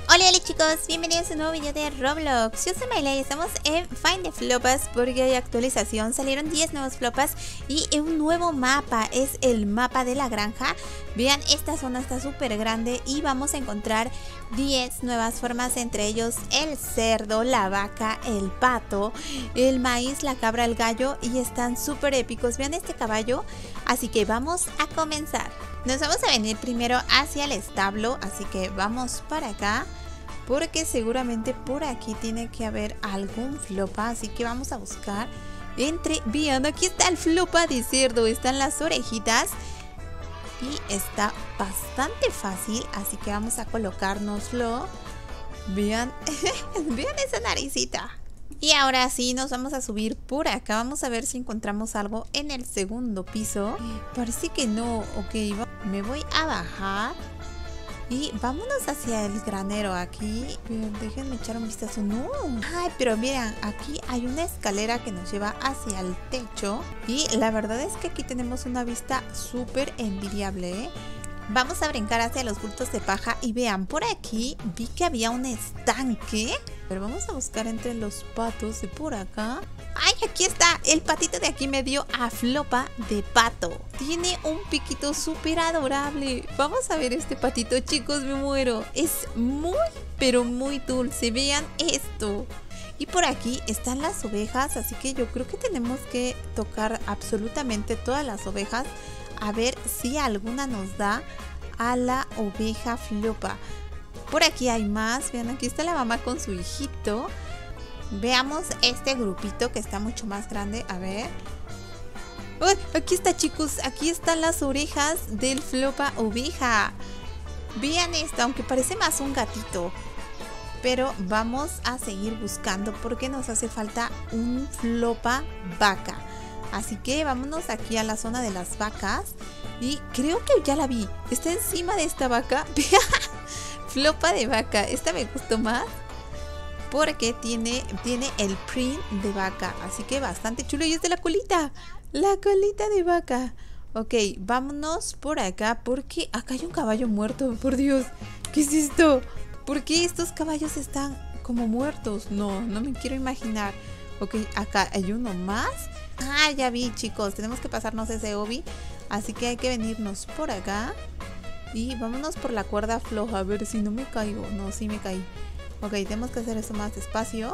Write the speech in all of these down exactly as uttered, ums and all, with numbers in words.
Hola, hola chicos, bienvenidos a un nuevo video de Roblox. Yo soy Mayla y estamos en Find the Flopas porque hay actualización. Salieron diez nuevos flopas y un nuevo mapa, es el mapa de la granja. Vean, esta zona está súper grande y vamos a encontrar diez nuevas formas, entre ellos el cerdo, la vaca, el pato, el maíz, la cabra, el gallo, y están súper épicos. Vean este caballo, así que vamos a comenzar. Nos vamos a venir primero hacia el establo, así que vamos para acá, porque seguramente por aquí tiene que haber algún flopa, así que vamos a buscar entre... Vean, aquí está el flopa de cerdo, están las orejitas y está bastante fácil, así que vamos a colocárnoslo. Vean, vean esa naricita. Y ahora sí, nos vamos a subir por acá. Vamos a ver si encontramos algo en el segundo piso. Parece que no. Ok, me voy a bajar. Y vámonos hacia el granero aquí. Déjenme echar un vistazo. No. Ay, pero miren, aquí hay una escalera que nos lleva hacia el techo. Y la verdad es que aquí tenemos una vista súper envidiable, ¿eh? Vamos a brincar hacia los bultos de paja y vean, por aquí vi que había un estanque. Pero vamos a buscar entre los patos de por acá. ¡Ay, aquí está! El patito de aquí me dio a flopa de pato. Tiene un piquito súper adorable. Vamos a ver este patito, chicos, me muero. Es muy, pero muy dulce. Vean esto. Y por aquí están las ovejas, así que yo creo que tenemos que tocar absolutamente todas las ovejas. A ver si alguna nos da a la oveja flopa. Por aquí hay más. Vean, aquí está la mamá con su hijito. Veamos este grupito que está mucho más grande. A ver. ¡Uy! Aquí está, chicos. Aquí están las orejas del flopa oveja. Vean esto, aunque parece más un gatito. Pero vamos a seguir buscando porque nos hace falta un flopa vaca. Así que vámonos aquí a la zona de las vacas. Y creo que ya la vi. Está encima de esta vaca. Flopa de vaca. Esta me gustó más porque tiene, tiene el print de vaca. Así que bastante chulo. Y es de la colita. La colita de vaca. Ok, vámonos por acá porque acá hay un caballo muerto. Por Dios, ¿qué es esto? ¿Por qué estos caballos están como muertos? No, no me quiero imaginar. Ok, acá hay uno más. Ah, ya vi, chicos. Tenemos que pasarnos ese obi. Así que hay que venirnos por acá. Y vámonos por la cuerda floja. A ver si no me caigo. No, sí me caí. Ok, tenemos que hacer esto más despacio.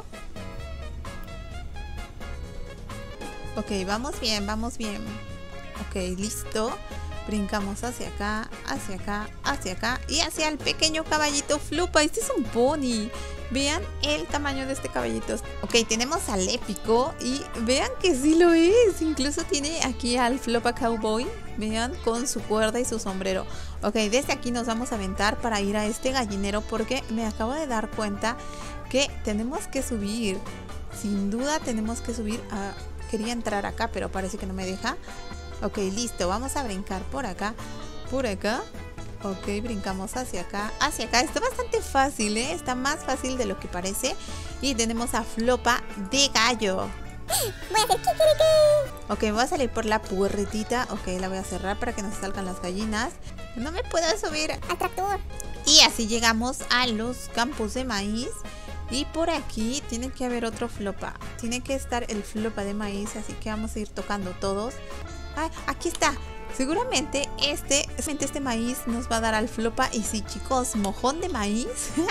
Ok, vamos bien, vamos bien. Ok, listo. Brincamos hacia acá, hacia acá, hacia acá. Y hacia el pequeño caballito flopa. Este es un pony. Vean el tamaño de este caballito. Ok, tenemos al épico. Y vean que sí lo es. Incluso tiene aquí al flopa cowboy. Vean, con su cuerda y su sombrero. Ok, desde aquí nos vamos a aventar para ir a este gallinero. Porque me acabo de dar cuenta que tenemos que subir. Sin duda tenemos que subir a... Quería entrar acá, pero parece que no me deja. Ok, listo, vamos a brincar por acá. Por acá. Ok, brincamos hacia acá, hacia acá. Está bastante fácil, ¿eh? Está más fácil de lo que parece. Y tenemos a flopa de gallo. Voy a hacer kikiriki. Ok, voy a salir por la puertita. Ok, la voy a cerrar para que no se salgan las gallinas. No me puedo subir al tractor. Y así llegamos a los campos de maíz. Y por aquí tiene que haber otro flopa. Tiene que estar el flopa de maíz. Así que vamos a ir tocando todos. ¡Ay, aquí está! Seguramente este, este maíz nos va a dar al flopa. Y sí, chicos, mojón de maíz.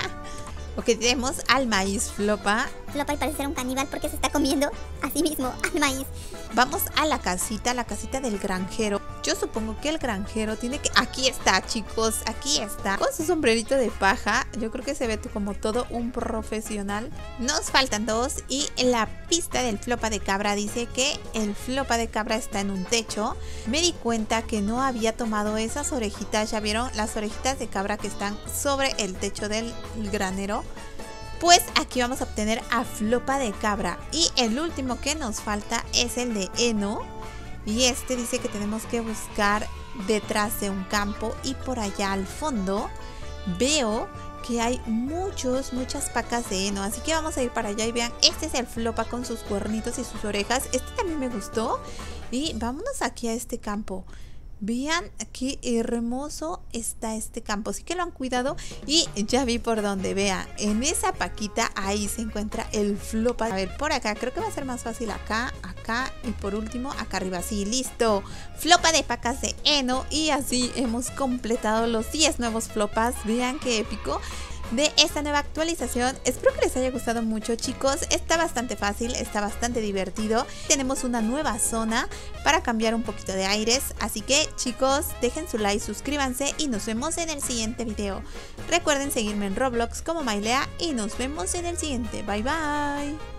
Ok, tenemos al maíz flopa. Flopa y parece ser un caníbal porque se está comiendo a sí mismo al maíz. Vamos a la casita, la casita del granjero. Yo supongo que el granjero tiene que... Aquí está, chicos, aquí está. Con su sombrerito de paja. Yo creo que se ve como todo un profesional. Nos faltan dos. Y en la pista del flopa de cabra dice que el flopa de cabra está en un techo. Me di cuenta que no había tomado esas orejitas. ¿Ya vieron? Las orejitas de cabra que están sobre el techo del granero. Pues aquí vamos a obtener a flopa de cabra. Y el último que nos falta es el de heno. Y este dice que tenemos que buscar detrás de un campo. Y por allá al fondo veo que hay muchos, muchas pacas de heno. Así que vamos a ir para allá y vean, este es el flopa con sus cuernitos y sus orejas. Este también me gustó. Y vámonos aquí a este campo. Vean qué hermoso está este campo. Sí que lo han cuidado y ya vi por dónde. Vean, en esa paquita ahí se encuentra el Flopa. A ver, por acá, creo que va a ser más fácil acá, acá y por último acá arriba. Sí, listo. Flopa de pacas de heno y así hemos completado los diez nuevos Flopas. Vean qué épico de esta nueva actualización. Espero que les haya gustado mucho, chicos. Está bastante fácil, está bastante divertido. Tenemos una nueva zona para cambiar un poquito de aires, así que chicos, dejen su like, suscríbanse y nos vemos en el siguiente video. Recuerden seguirme en Roblox como Mailea y nos vemos en el siguiente. Bye bye.